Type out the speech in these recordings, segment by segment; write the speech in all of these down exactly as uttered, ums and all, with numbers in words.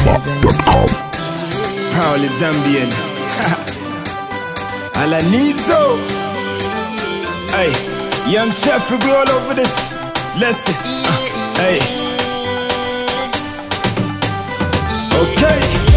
zumba dot com. Proudly Zambian. Alanizo. Hey, young chef, we all over this. Listen. Uh, hey. Okay.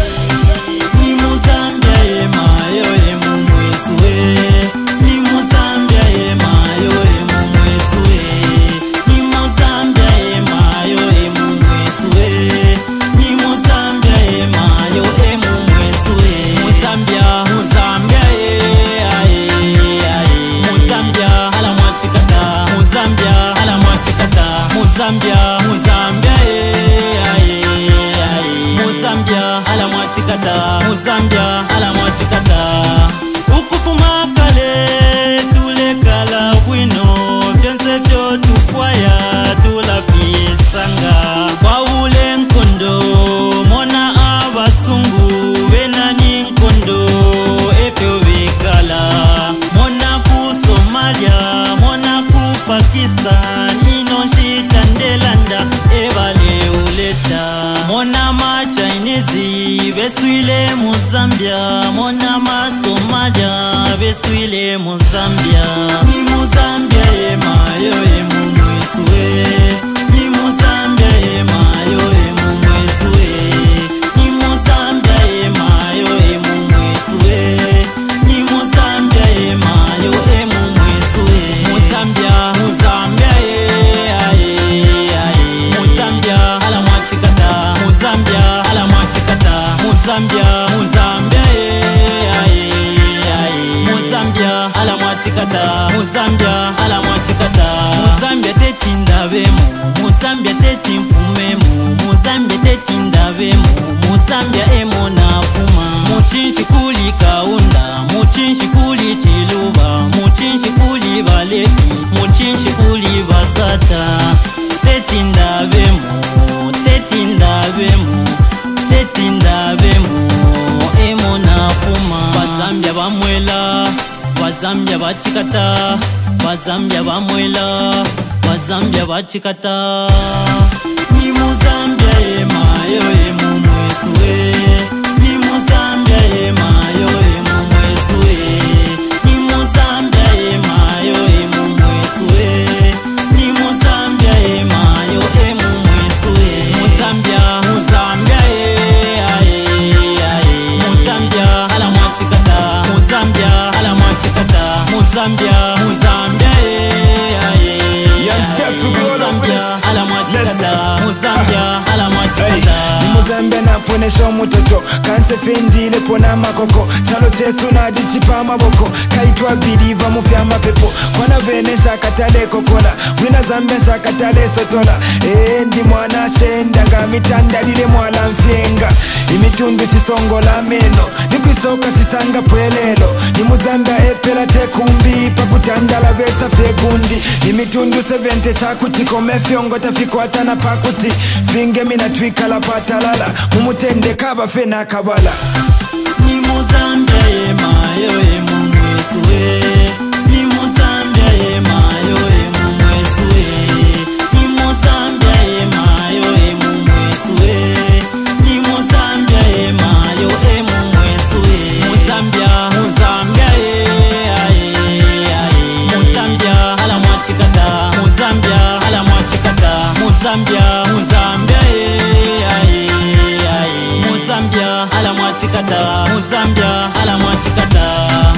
Ni Muzambia e mayo e mumweswe. Ni Muzambia e mayo e mumweswe. Ni Muzambia e mayo e mumweswe. Ni Muzambia e mayo e mumweswe. Muzambia, Muzambia e ae ae. Muzambia ala mwachikata. Muzambia ala mwachikata. Muzambia, Muzambia e ae ae. Muzambia ala mwachikata. Muzambia ala mwachikata. Ukufuma kale tule kala wino. Fianse fyo tufwaya tula fisanga. Kwa ule nkondo mona abasungu wena nkondo efyo wekala. Mona ku Somalia, mona ku Pakistan, ino shita ndelanda ebale uleta. Mona ma Chinese besuile Muzambia, mona ma Somalia besuile Muzambia. Ni Muzambia e mayo e mumweswe. Ni Muzambia e mayo e mumweswe. Ni Muzambia e mayo e mumweswe. Ni Muzambia e mayo e mumweswe. Muzambia, Muzambia e ae ae. Muzambia ala mwachikata. Muzambia ala mwachikata. Muzambia, Muzambia e ae ae. Muzambia ala mwachikata. Muzambia ala mwachikata. Muzambia tetinda bemu. Muzambia tetinfumemu. Muzambia tetinda bemu. Muzambia emo nafuma. Muchinshi kuli kaunda. Muchinshi kuli chiluba. Muchinshi kuli baleki. Muchinshi kuli basata. Tetinda bemu. Tetinda bemu. Tetinda bemu. Emo nafuma. Bazambia bamwela. Bazambia bachikata. Bazambia bamwela. Bazambia bachikata. Ni Muzambia e mayo e mumweswe. Ni Muzambia e mayo e mumweswe. Ni Muzambia e mayo e mumweswe. Ni Muzambia e mayo e mumweswe. Muzambia, Muzambia e ae ae. Muzambia ala mwachikata. Muzambia ala mwachikata. Muzambia, Muzambia e ae Young chef, we all over this. Muzambia ala mwachikata. Muzambia ala mwachikata. Muzambia naponesha mutoto kanse fendile pona makoko chalo chesu na dichipa maboko kaitwa biliva mufya mapepo kwana benesha katale kokola wina Zambia sha katale sotola eh ndi mwana shenda nga mitanda lile mwala mfyenga imitundu sisongola meno nikwisoka sisanga pwelelo ni Muzambia epela tekumbi pakutandala besa fegundi imitundu seventy chakutiko mefyongo tafikwata na pakuti finge mina twikala patalala mumutende kaba fena kabala. Ni Muzambia e mayo e mumweswe. Ni Muzambia e mayo e mumweswe. Ni Muzambia e mayo e mumweswe. Ni Muzambia e mayo e mumweswe. Muzambia, Muzambia e ae ae. Muzambia ala mwachikata. Muzambia ala mwachikata. Muzambia, Muzambia e ae ae. Muzambia ala mwachikata. Muzambia ala mwachikata.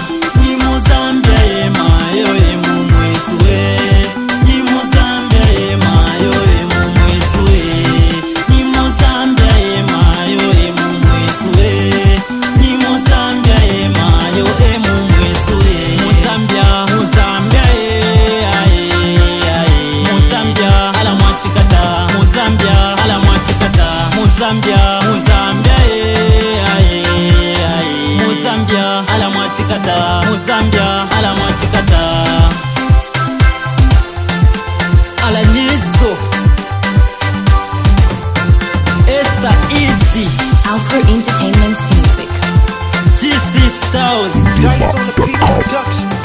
Ni Muzambia e mayo e mumweswe. Ni Muzambia e mayo e mumweswe. Ni Muzambia e mayo e mumweswe. Ni Muzambia e mayo e mumweswe. Muzambia, Muzambia e ae ae. Muzambia ala mwachikata. Muzambia ala mwachikata. Muzambia, Muzambia e ae ae. Muzambia ala mwachikata. Muzambia ala mwachikata. Alanizo Esta Easy Alpha Entertainment's music. G C Stars zumba dot com.